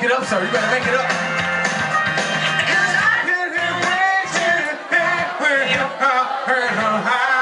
it up, sir. You better make it up. And I can hear